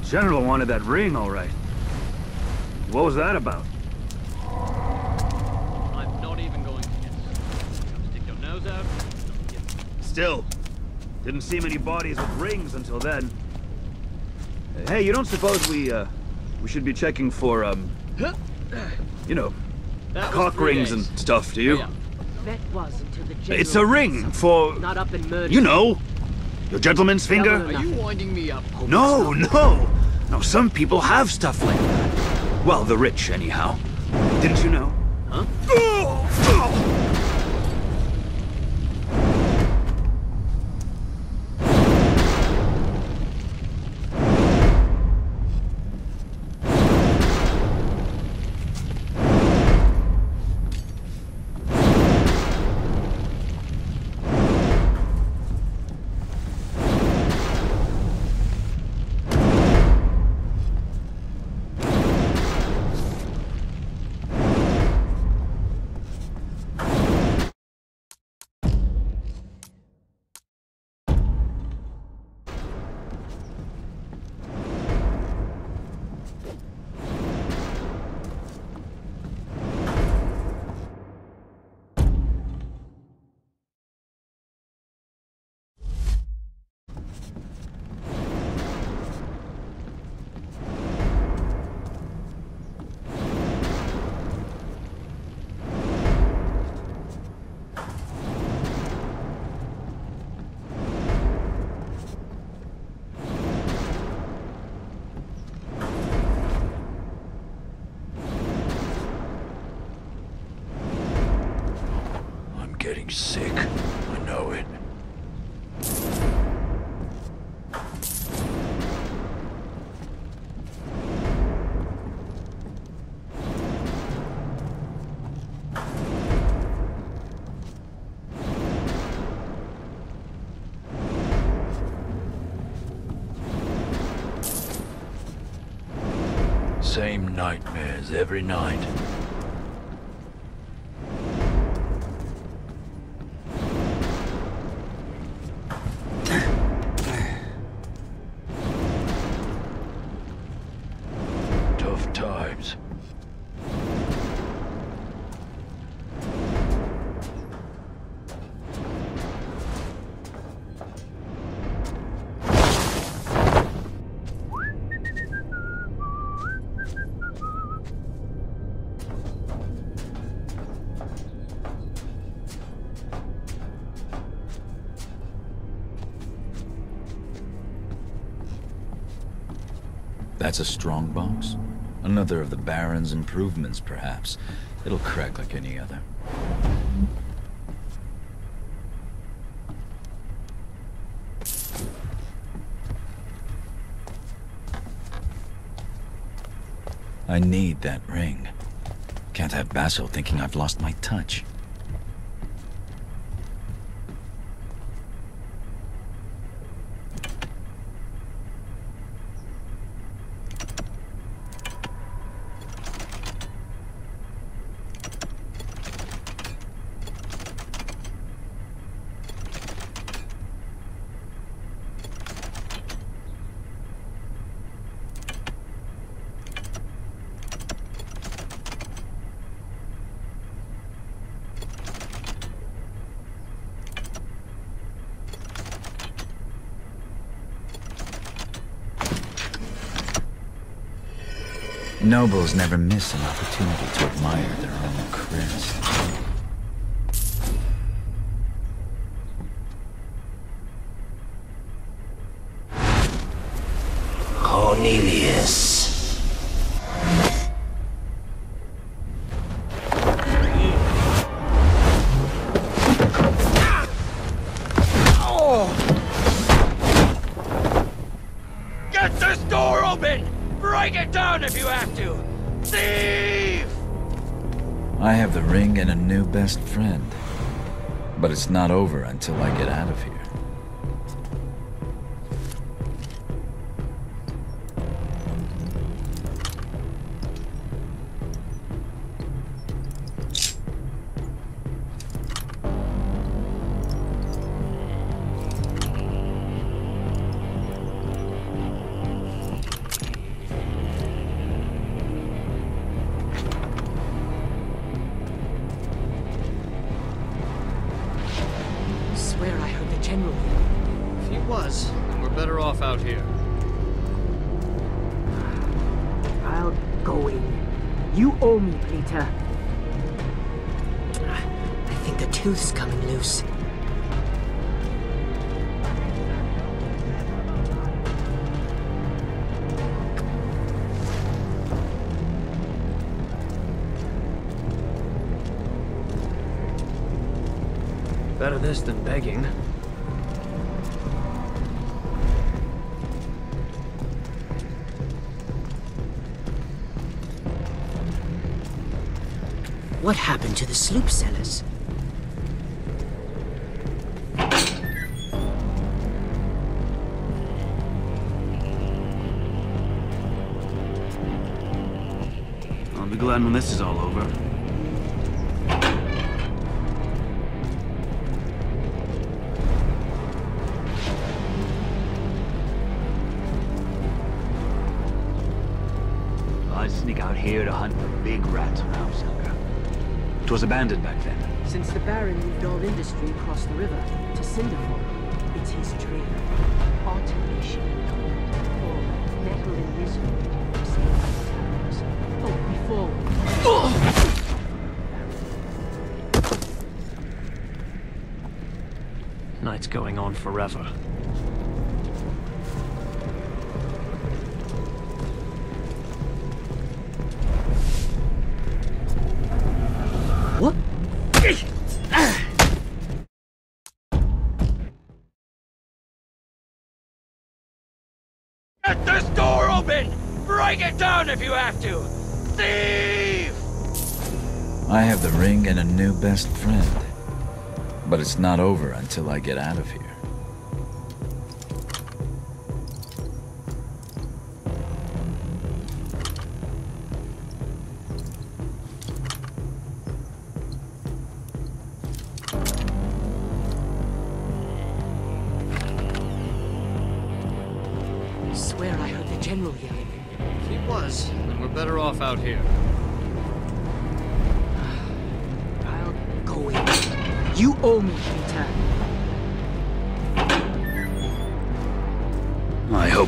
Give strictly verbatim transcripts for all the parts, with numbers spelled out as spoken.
General wanted that ring, all right. What was that about? I'm not even going to guess. Stick your nose out. Still, didn't see many bodies with rings until then. Hey, you don't suppose we, uh, we should be checking for, um, you know, cock rings and stuff, do you? Yeah. That was until the general It's a ring for, not up and murdered. you know, your gentleman's finger. Double or Are you winding me up? No, no! No, some people have stuff like that. Well, the rich, anyhow. Didn't you know? Huh? Oh! Oh! Getting sick. I know it. Same nightmares every night. Tough times. That's a strong box? Another of the Baron's improvements, perhaps. It'll crack like any other. I need that ring. Can't have Basil thinking I've lost my touch. Nobles never miss an opportunity to admire their own crest. Cornelius. Get this door open! Break it down if you have to! Thief! I have the ring and a new best friend. But it's not over until I get out of here. You owe me, Peter. I think the tooth's coming loose. Better this than begging. What happened to the sloop sellers? I'll be glad when this is all over. I sneak out here to hunt for big rats around Selga. It was abandoned back then. Since the Baron moved all industry across the river to Cinderfall, it's his trade. Automation, or metal and misery, saved by the towers. Oh, before... Night's going on forever. What? Get this door open! Break it down if you have to! Thief! I have the ring and a new best friend. But it's not over until I get out of here. Swear I heard the General yelling. If he was, then we're better off out here. I'll go in. You owe me, Peter. I hope...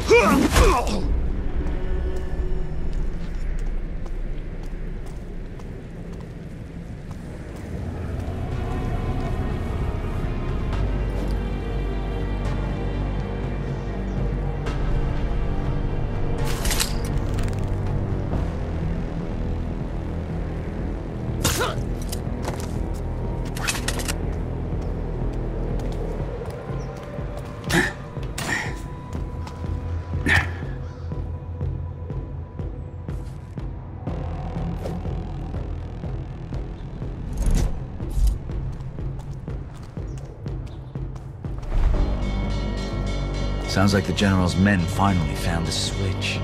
Sounds like the General's men finally found the switch.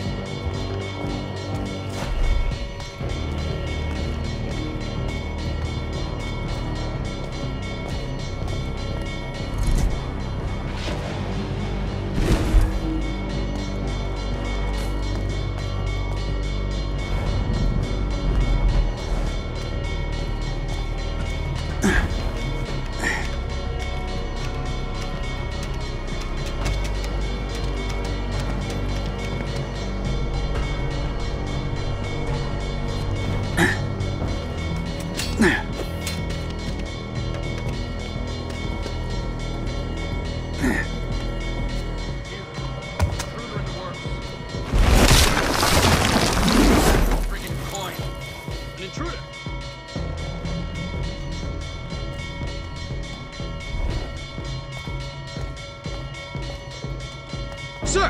Sir!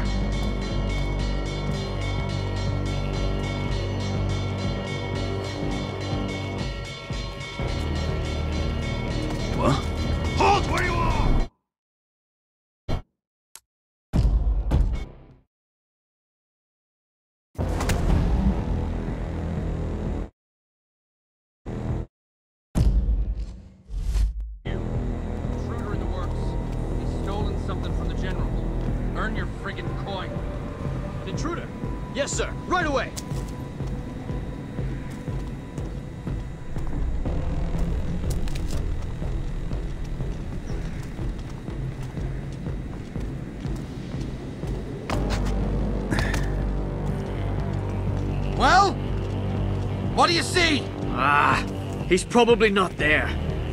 What? Halt where you are! Intruder in the works. He's stolen something from the General. Earn your friggin' coin. An intruder? Yes, sir. Right away! Well? What do you see? Ah, he's probably not there.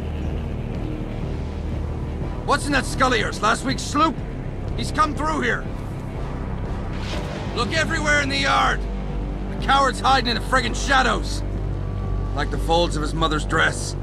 What's in that skull of yours? Last week's sloop? He's come through here. Look everywhere in the yard. The coward's hiding in the friggin' shadows. Like the folds of his mother's dress.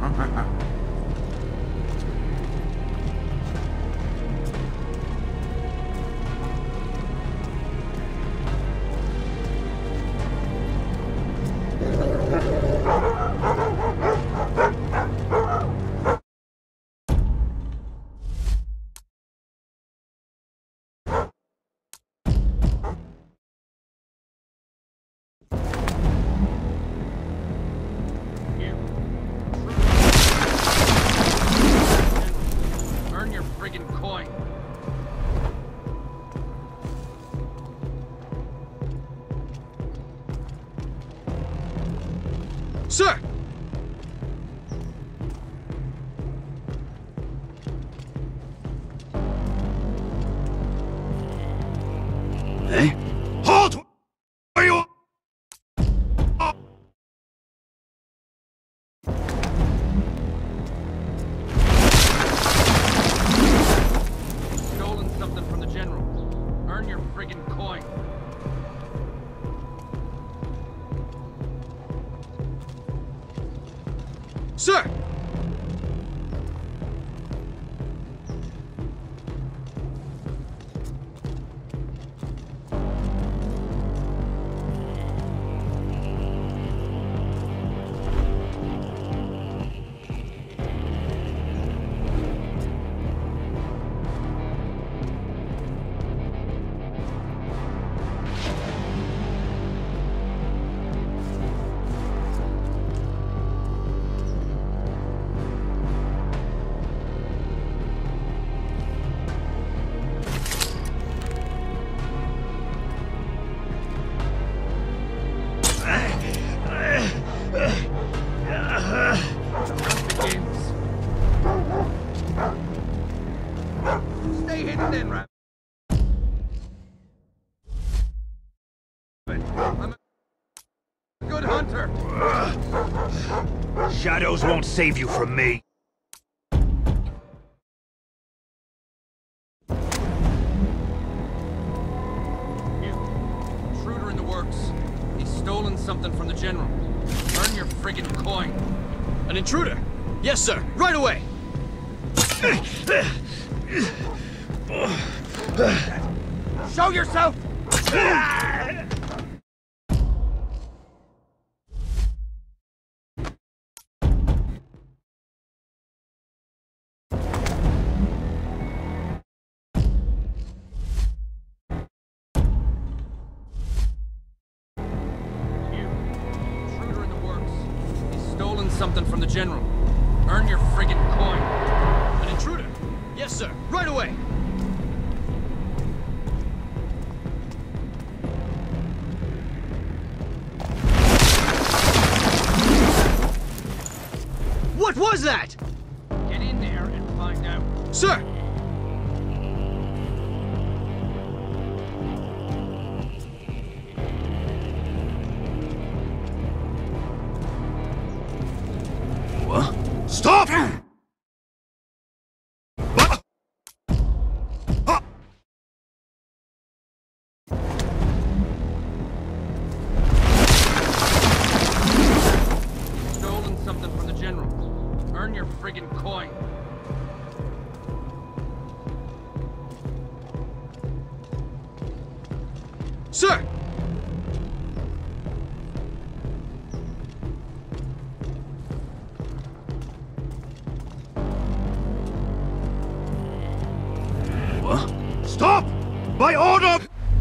Earn your friggin' coin. Sir! Hey? Halt! Where you? Stolen something from the general. Earn your friggin' coin. Sir! Stay hidden then, Ram. I'm a good hunter. Shadows won't save you from me. Intruder in the works. He's stolen something from the general. Earn your friggin' coin. An intruder? Yes, sir. Right away! Show yourself! Intruder in the works. He's stolen something from the general. Earn your friggin' coin. An intruder? Yes, sir. Right away! What was that? Get in there and find out. Sir! What? Stop! What? Ah! Stolen something from the general. Earn your friggin' coin. Sir! What? Stop! By order!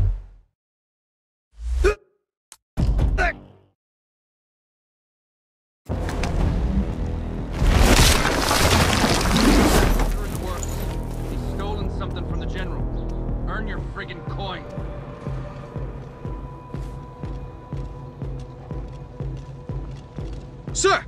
Intruder in the works. He's stolen something from the general. Earn your friggin' coin. Sir!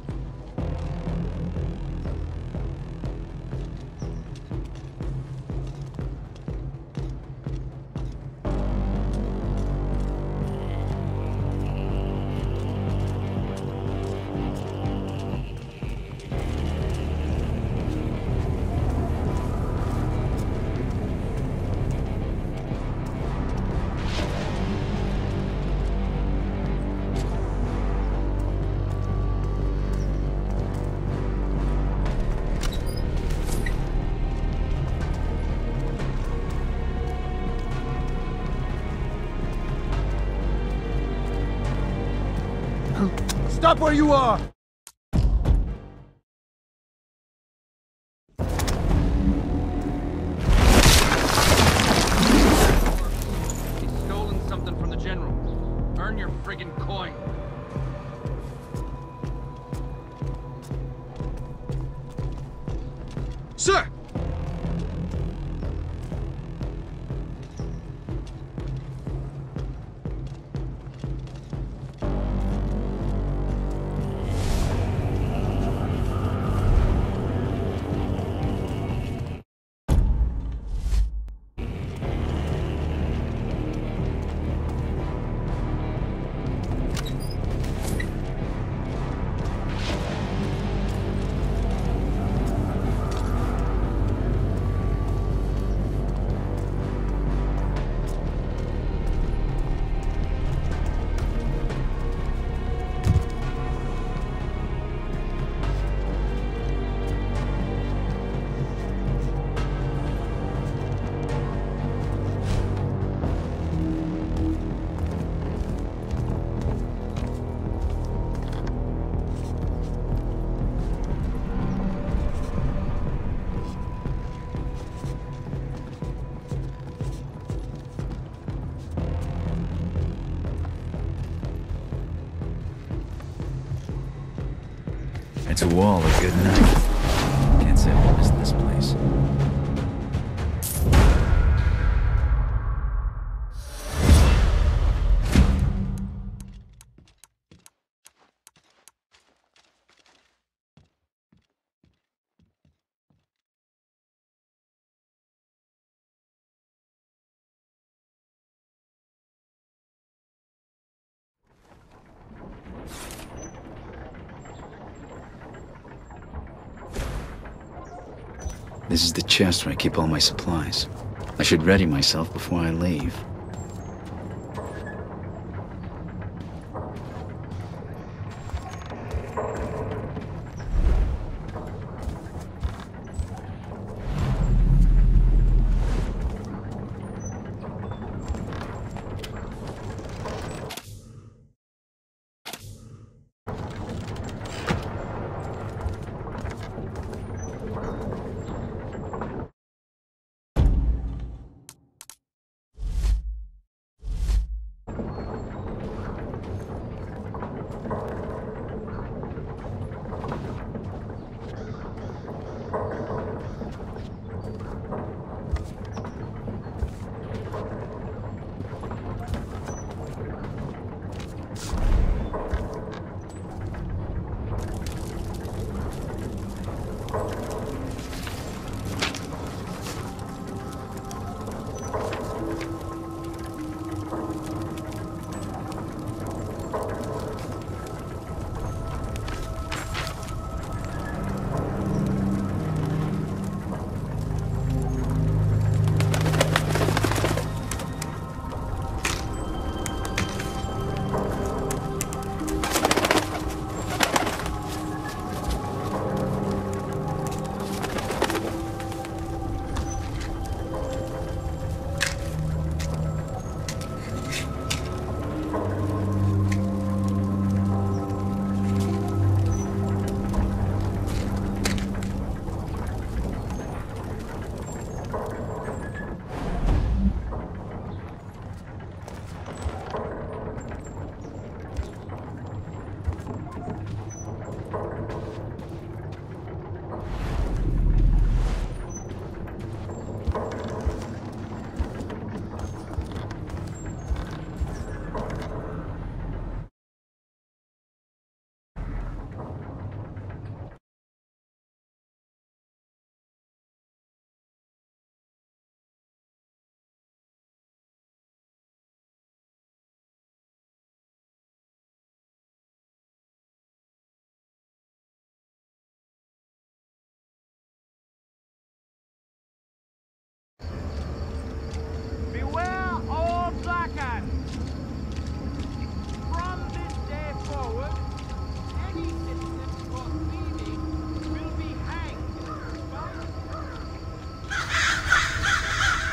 Stop where you are! He's stolen something from the General. Earn your friggin' coin. Sir! It's a wall of good night. Can't say I've missed this place. This is the chest where I keep all my supplies. I should ready myself before I leave.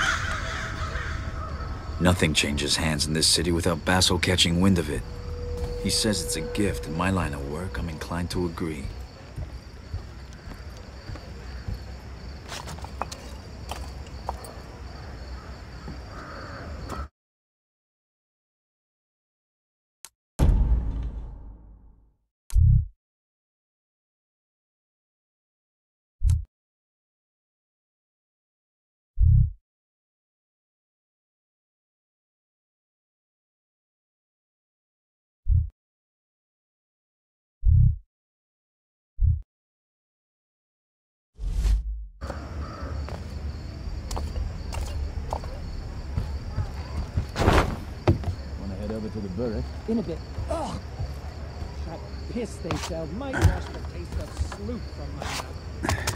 Nothing changes hands in this city without Basso catching wind of it. He says it's a gift. In my line of work, I'm inclined to agree. To the Burrick. In a bit. Ugh! That piss they sell might wash the taste of sloop from my mouth.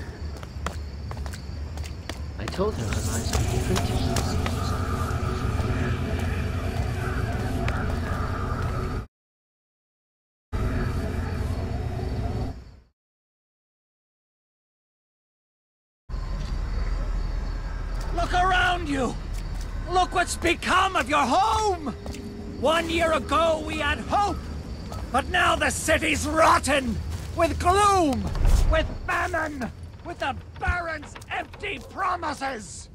I told her our lives would be different. Look around you! Look what's become of your home! One year ago we had hope, but now the city's rotten! With gloom! With famine! With the Baron's empty promises!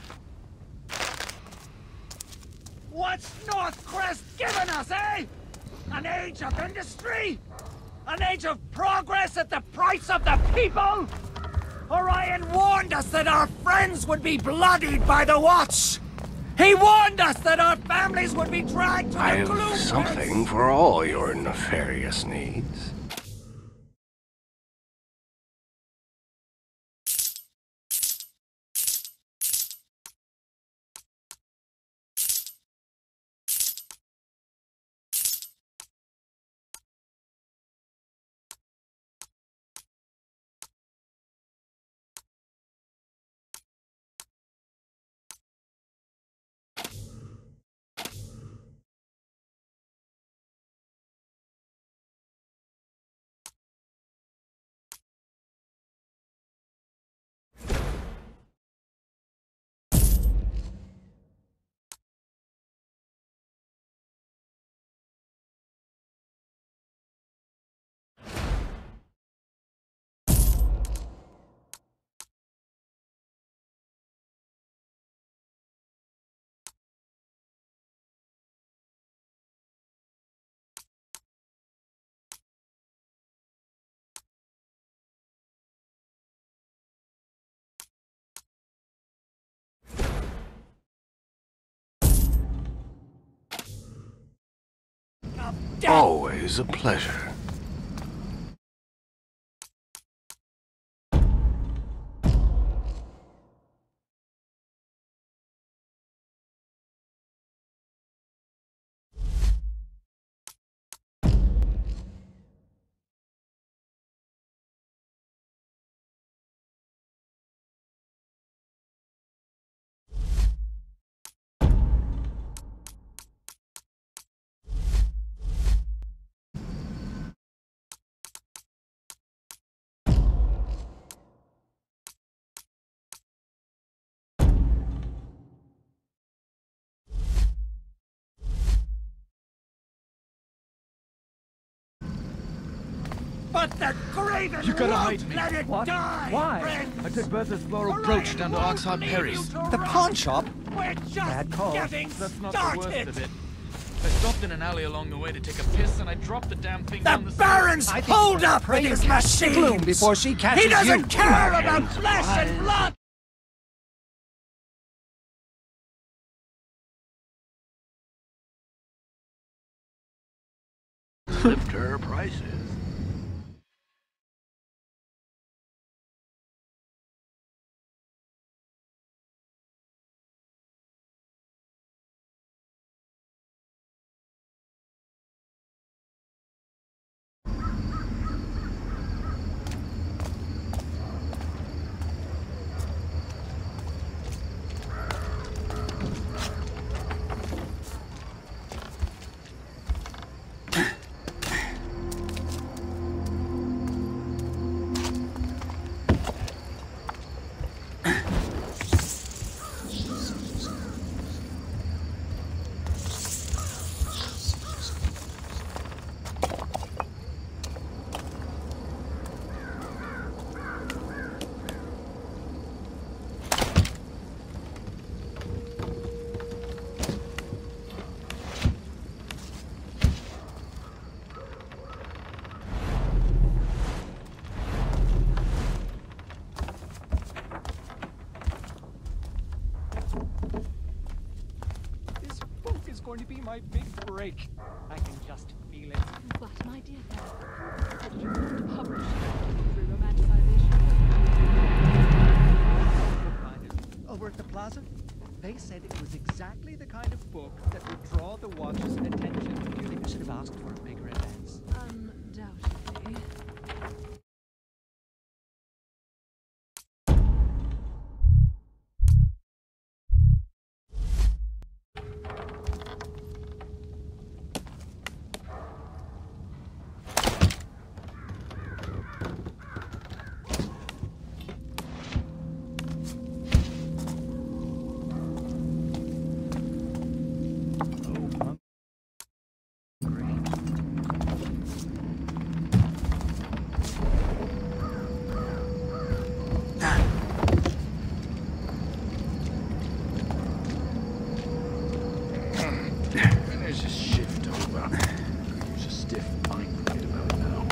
What's Northcrest given us, eh? An age of industry? An age of progress at the price of the people? Orion warned us that our friends would be bloodied by the Watch! He warned us that our families would be dragged to the gloom. I've something for all your nefarious needs. Always a pleasure. But the Graven You gotta won't hide me. let it What? die! Why? friends! I took Bertha's floral Orion brooch down to won't Oxheart leave Perry's. you to The rot. pawn shop? We're just Bad call. getting That's not started! the worst of it. I stopped in an alley along the way to take a piss, and I dropped the damn thing The down the Baron's I think pulled you up pray with his and catch machines! Gloom before she catches He doesn't you. care about flesh and blood! Lift her prices. my big break. I can just feel it. But, my dear fellow, did you want to publish contemporary romanticization? Over at the plaza, they said it was exactly the kind of book that would draw the watcher's attention. Do you think I should have asked for bigger events? Undoubtedly. There's a shift over. There's a stiff pint right about now.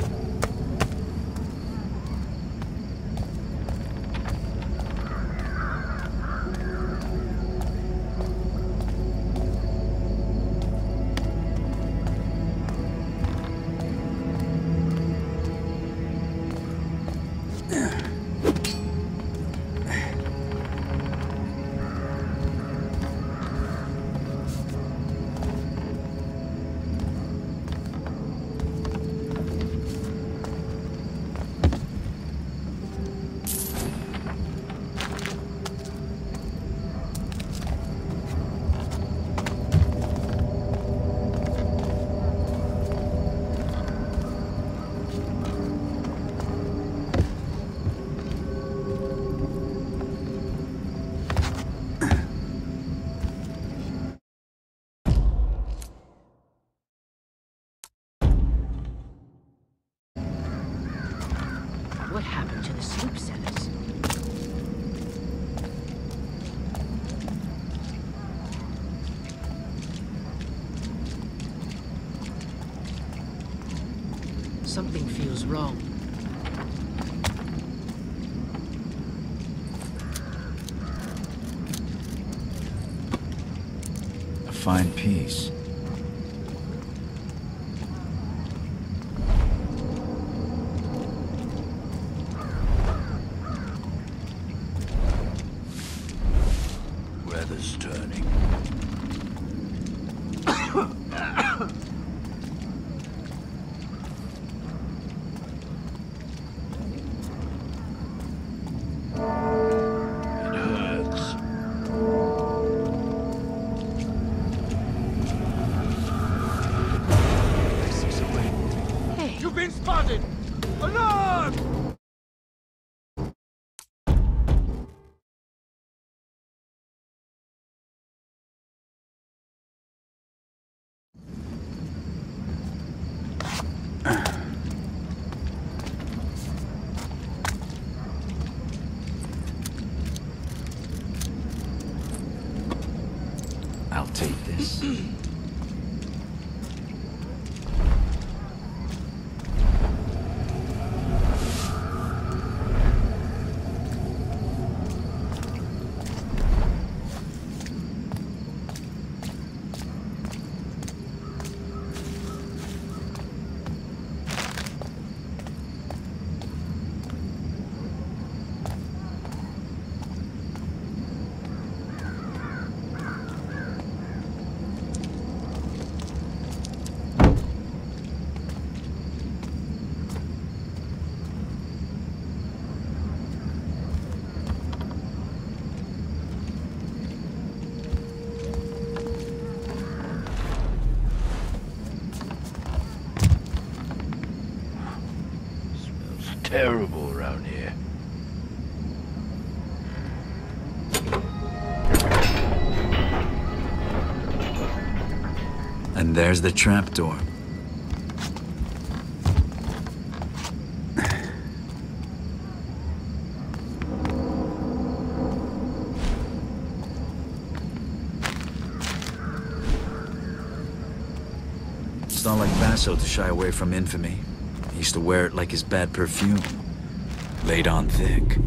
What happened to the sloop sellers? Something feels wrong. A fine piece. Weather's turning. It hurts. I see something. Hey, You've been spotted! Alarm! I'll take this. Terrible around here. And there's the trapdoor. It's not like Basso to shy away from infamy. He used to wear it like his bad perfume. Laid on thick.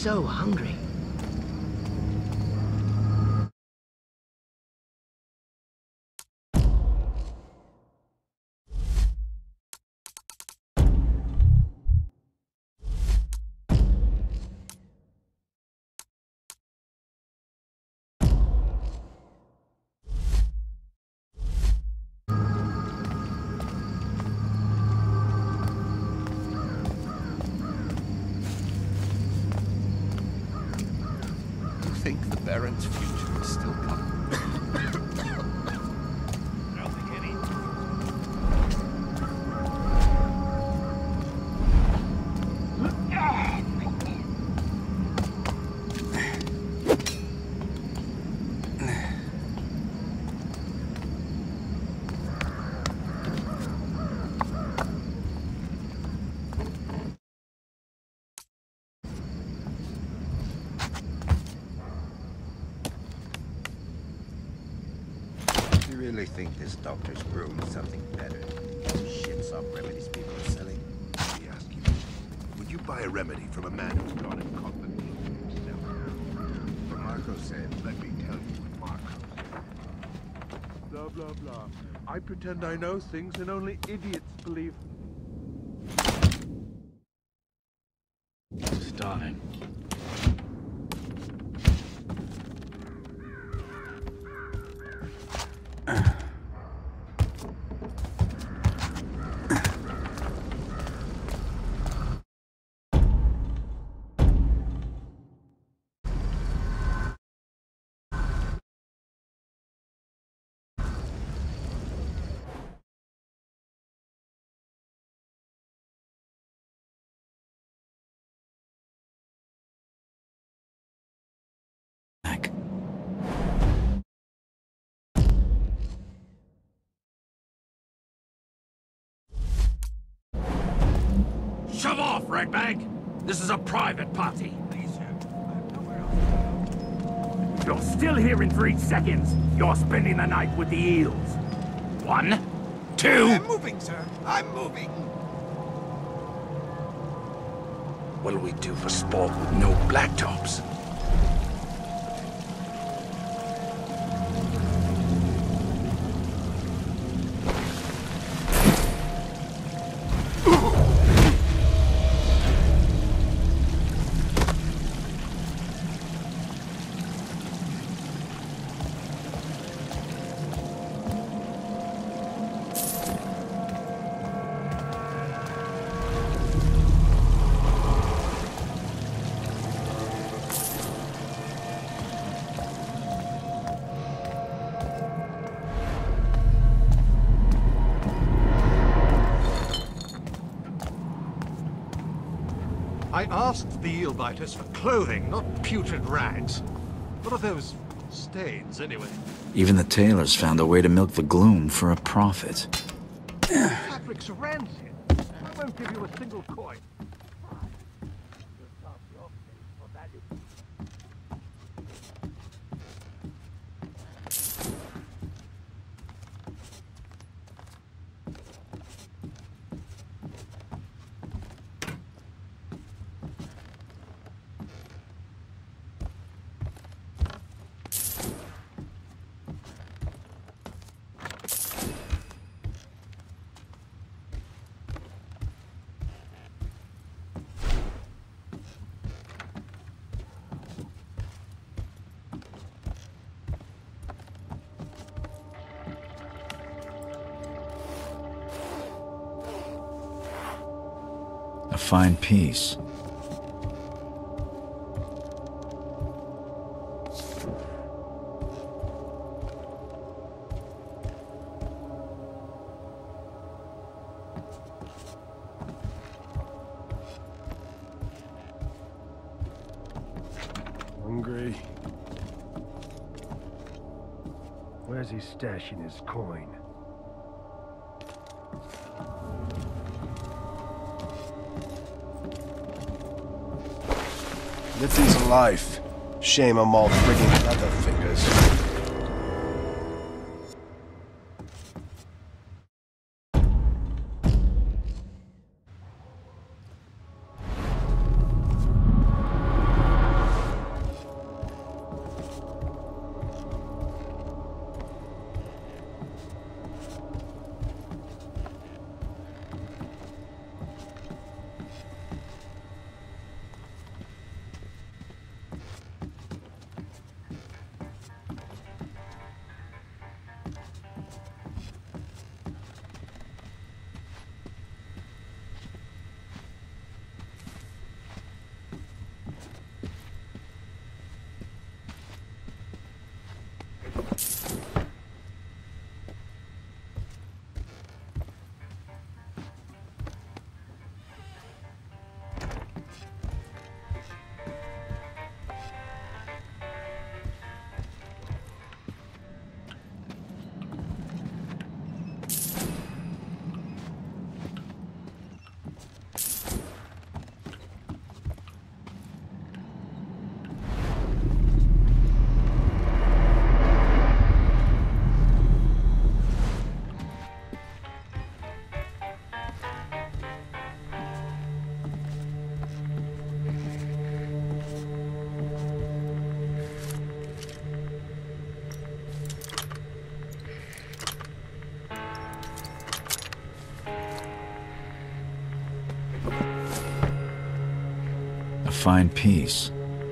so hungry. Think the Baron's future is still coming. I don't think any. You really think this doctor's brewing something better? Shits up remedies people are selling. Let me ask you, would you buy a remedy from a man who's gone and caught the thief himself? What Marco said. Let me tell you what Marco said. Blah, blah, blah. I pretend I know things and only idiots believe. It's dying. Shove off, Redbag! This is a private party. You're still here in three seconds. You're spending the night with the eels. One, two... I'm moving, sir. I'm moving. What'll we do for sport with no blacktops? I asked the eel biters for clothing, not putrid rags. What are those stains, anyway? Even the tailors found a way to milk the gloom for a profit. Fabric's rancid. I won't give you a single coin. A fine piece. Hungry. Where's he stashing his coin? Litton's alive. Shame I'm all frigging leather fingers. find peace.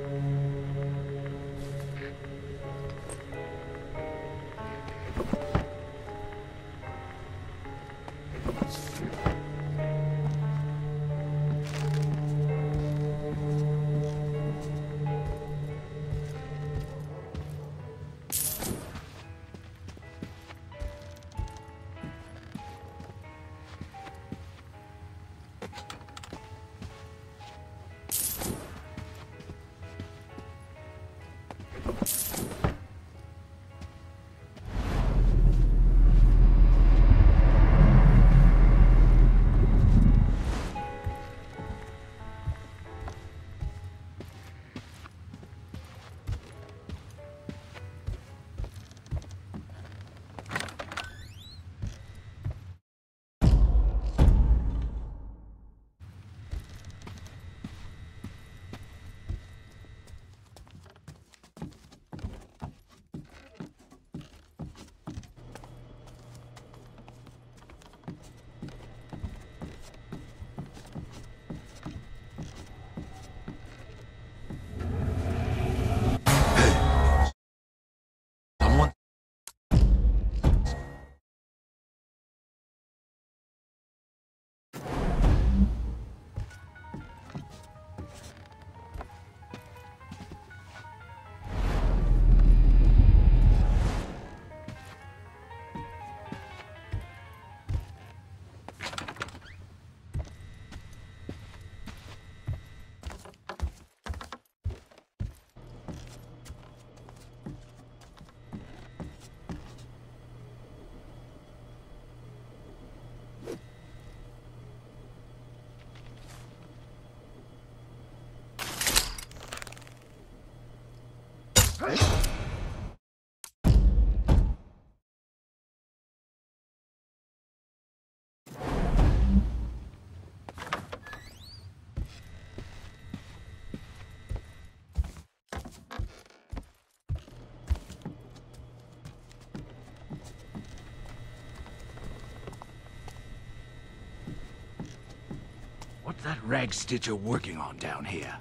What's that rag stitcher working on down here?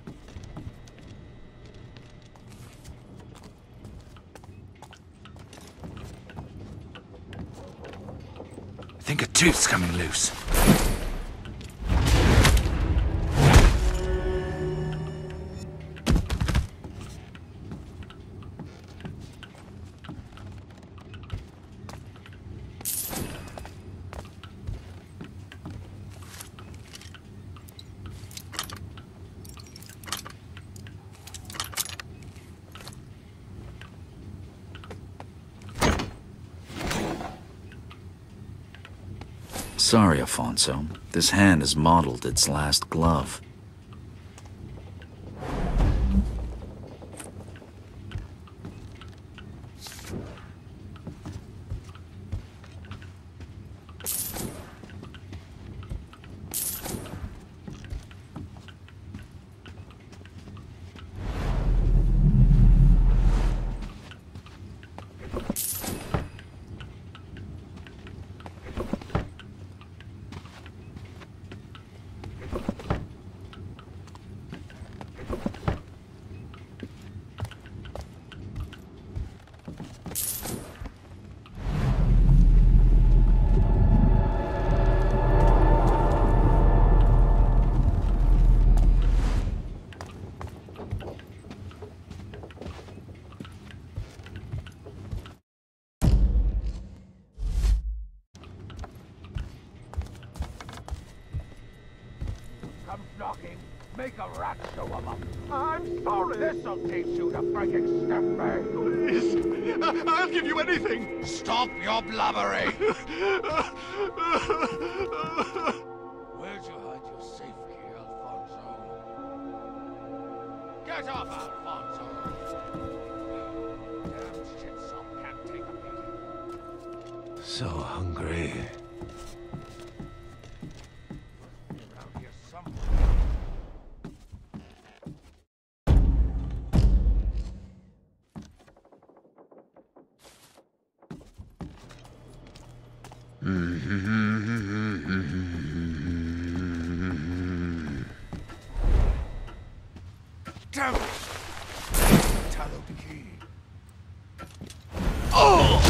I think a tooth's coming loose. Sorry, Afonso. This hand has modeled its last glove. Come knocking, make a rat show of them. I'm sorry. This'll teach you to freaking step back. Please, I I'll give you anything. Stop your blubbering. Where'd you hide your safe key, Alfonso? Get up, Alfonso. Damn shitsop can't take a beating. So hungry. hallowed key. Oh!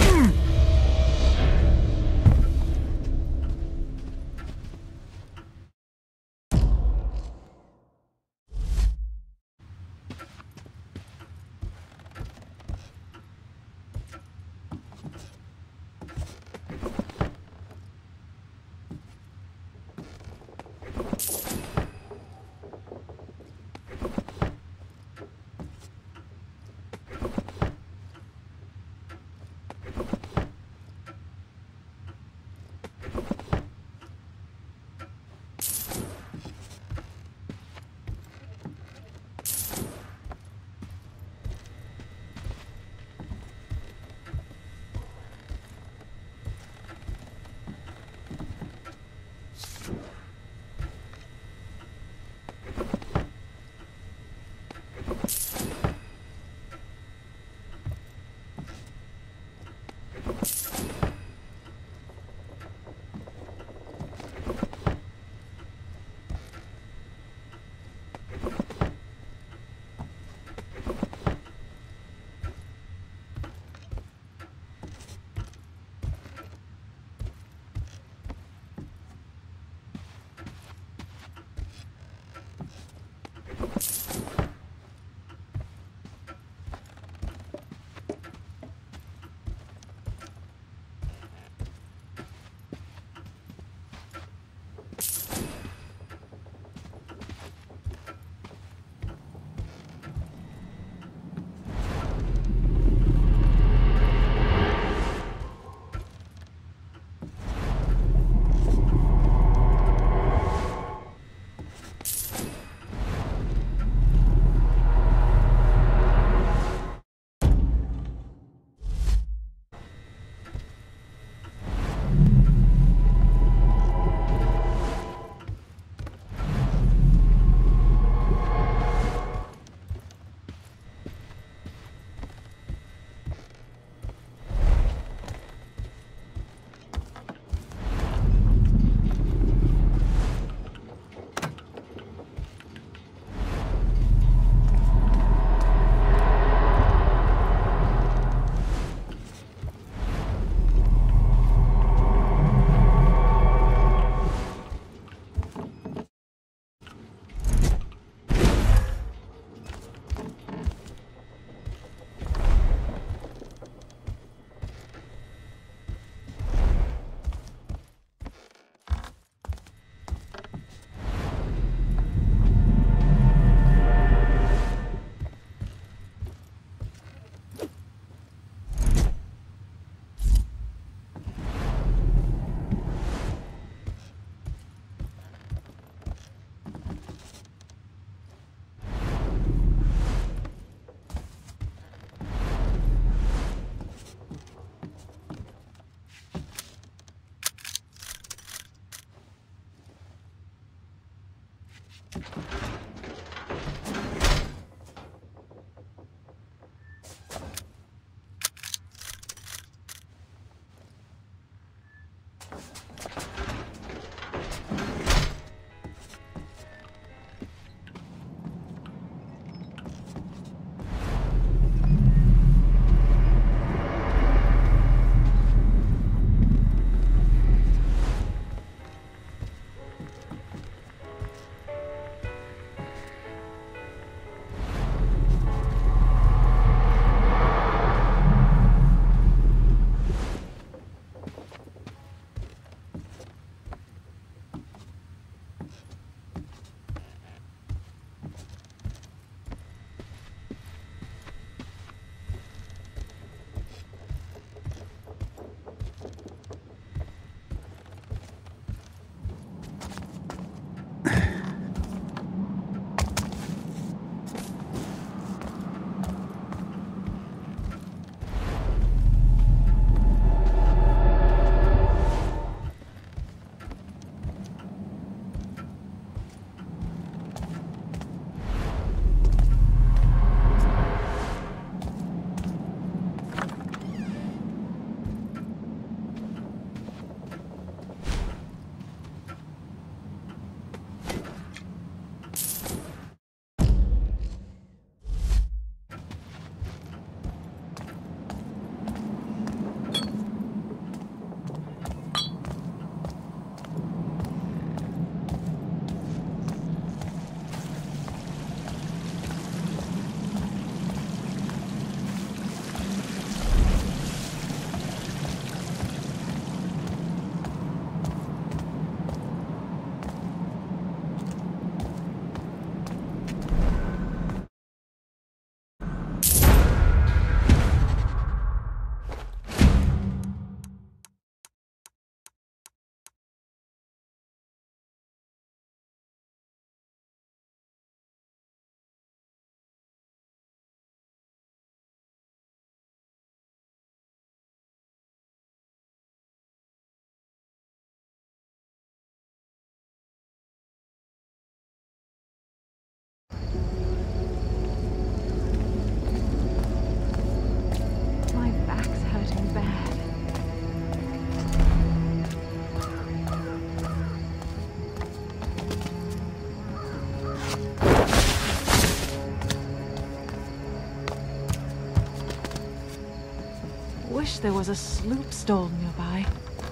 Wish there was a sloop stall nearby.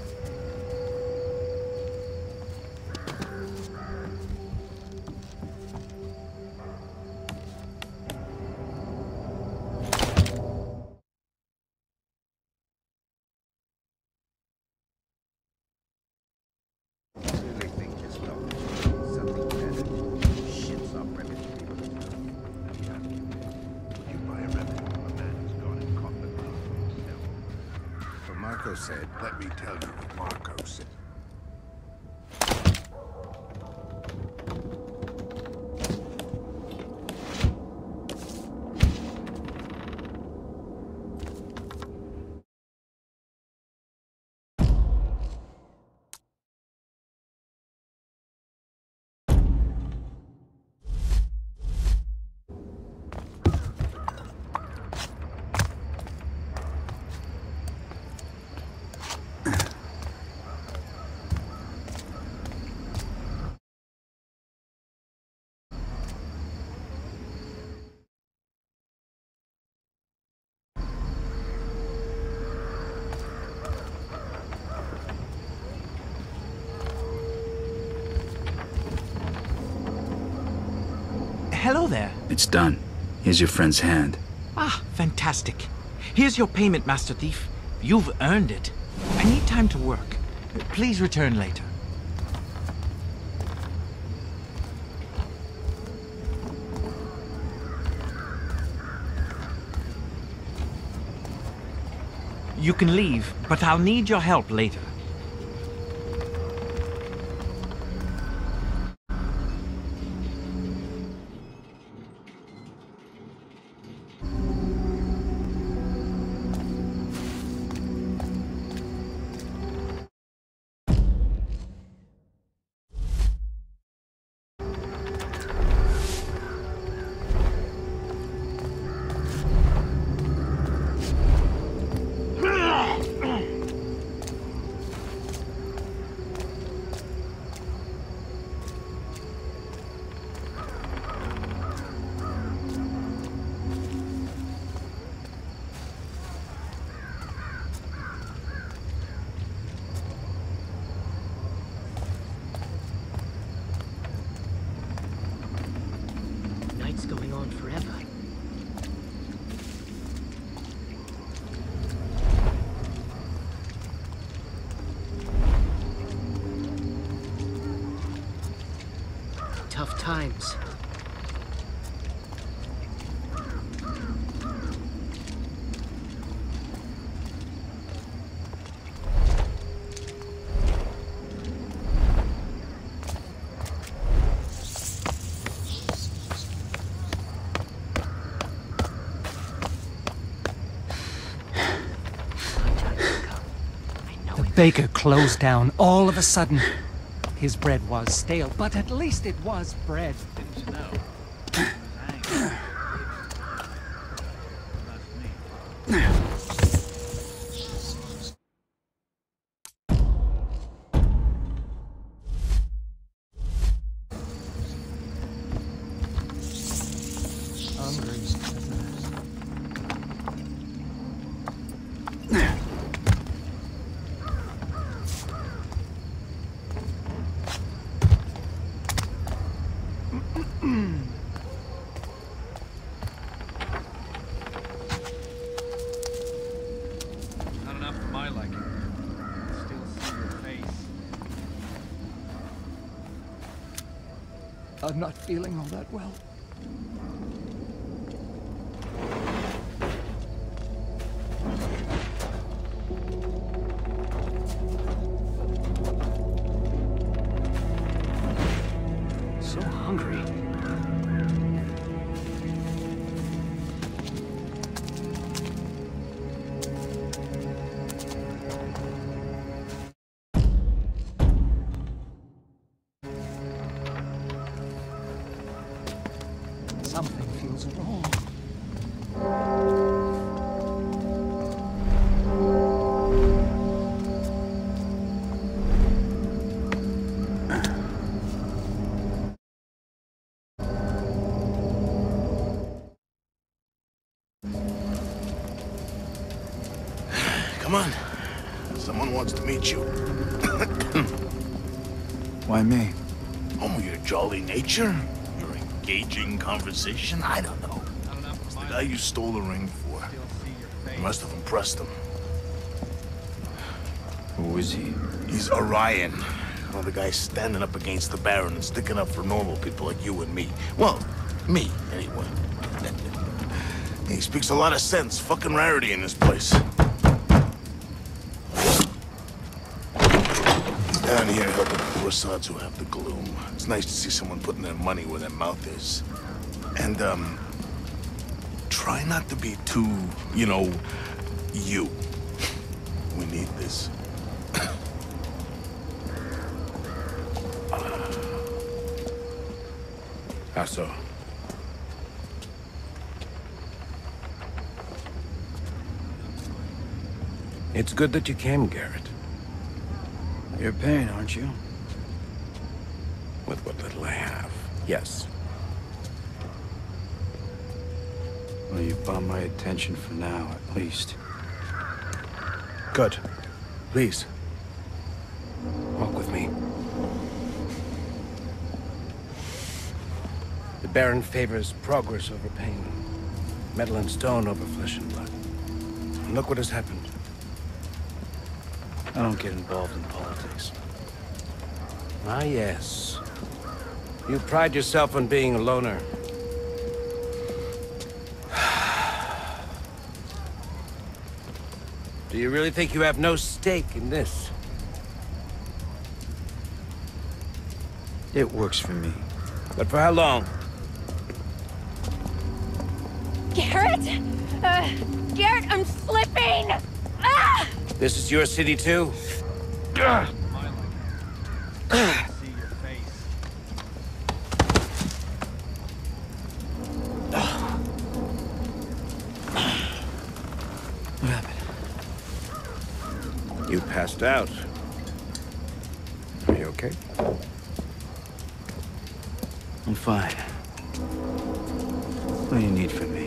Really think this doctor's doing something better. Shits off remedy people. Would you buy a remedy from a man who's gone and caught the thief himself? What Marco said. Let me tell you what Marco said. Hello there. It's done. Here's your friend's hand. Ah, fantastic. Here's your payment, Master Thief. You've earned it. I need time to work. Please return later. You can leave, but I'll need your help later. Night's going on forever. Tough times. The baker closed down all of a sudden. His bread was stale, but at least it was bread. Didn't you know? Hungry. Not enough for my liking. Still see your face. I'm not feeling all that well. So hungry. Come on. Someone wants to meet you. Why me? Oh, your jolly nature? Your engaging conversation? I don't know. It's the guy you stole the ring for. You must have impressed him. Who is he? He's Orion. One of the guys standing up against the Baron and sticking up for normal people like you and me. Well, me, anyway. He speaks a lot of sense. Fucking rarity in this place. He's down here helping the Prassads who have the gloom. It's nice to see someone putting their money where their mouth is. And, um... try not to be too, you know, you. We need this. How so? It's good that you came, Garrett. You're paying, aren't you? With what little I have, yes. Well, you've bought my attention for now, at least. Good. Please. Walk with me. The Baron favors progress over pain. Metal and stone over flesh and blood. And look what has happened. I don't get involved in politics. Ah, yes. You pride yourself on being a loner. Do you really think you have no stake in this? It works for me. But for how long? Garrett? Uh, Garrett, I'm slipping! Ah! This is your city too? Ugh. What happened? You passed out. Are you okay? I'm fine. What do you need from me?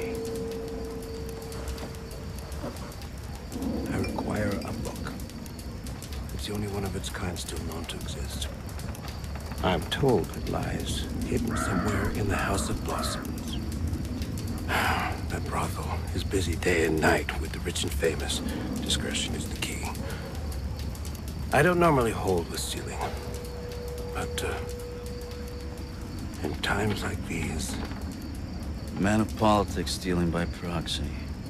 I require a book. It's the only one of its kind still known to exist. I'm told it lies hidden somewhere in the House of Blossoms. That brothel is busy day and night with the rich and famous. Discretion is the key. I don't normally hold with stealing, but uh, in times like these... Man of politics stealing by proxy.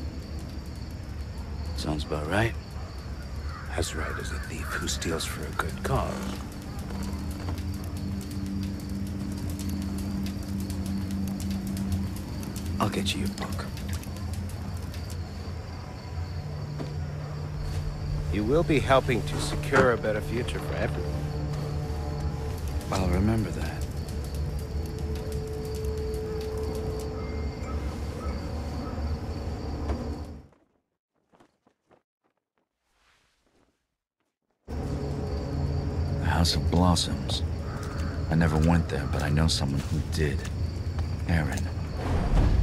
Sounds about right. As right as a thief who steals for a good cause. I'll get you your book. You will be helping to secure a better future for everyone. I'll remember that. The House of Blossoms. I never went there, but I know someone who did. Aaron.